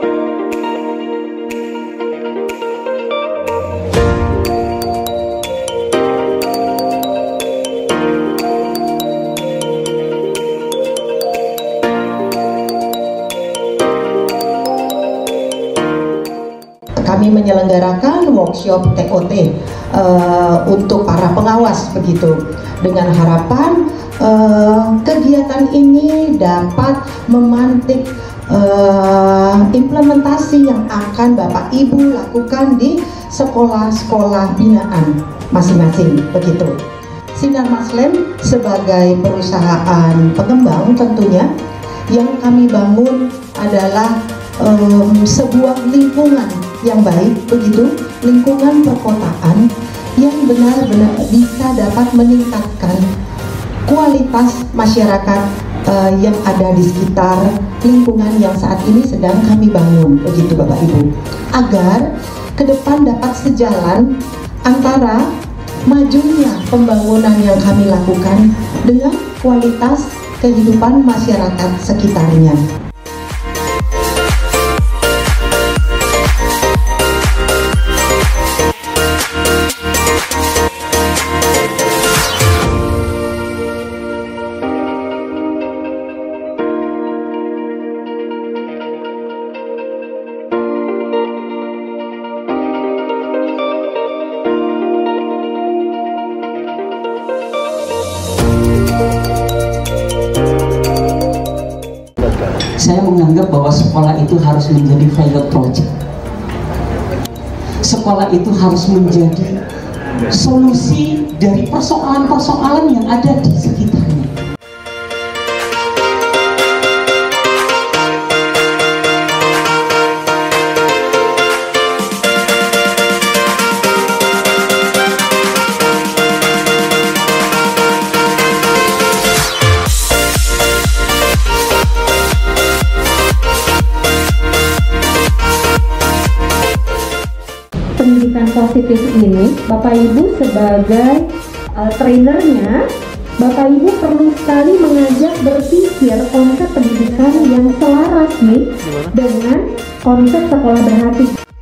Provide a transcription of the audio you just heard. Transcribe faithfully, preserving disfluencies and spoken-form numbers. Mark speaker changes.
Speaker 1: Kami menyelenggarakan workshop T O T uh, untuk para pengawas begitu, dengan harapan uh, kegiatan ini dapat memantik uh, implementasi yang akan Bapak Ibu lakukan di sekolah-sekolah binaan masing-masing begitu. Sinar Maslem sebagai perusahaan pengembang tentunya yang kami bangun adalah um, sebuah lingkungan yang baik begitu, lingkungan perkotaan yang benar-benar bisa dapat meningkatkan kualitas masyarakat uh, yang ada di sekitar lingkungan yang saat ini sedang kami bangun begitu Bapak Ibu, agar ke depan dapat sejalan antara majunya pembangunan yang kami lakukan dengan kualitas kehidupan masyarakat sekitarnya.
Speaker 2: Saya menganggap bahwa sekolah itu harus menjadi pilot project. Sekolah itu harus menjadi solusi dari persoalan-persoalan yang ada di sekitarnya.
Speaker 3: Pendidikan positif ini, Bapak Ibu sebagai uh, trainernya, Bapak Ibu perlu sekali mengajak berpikir konsep pendidikan yang selaras nih dengan konsep sekolah berhati.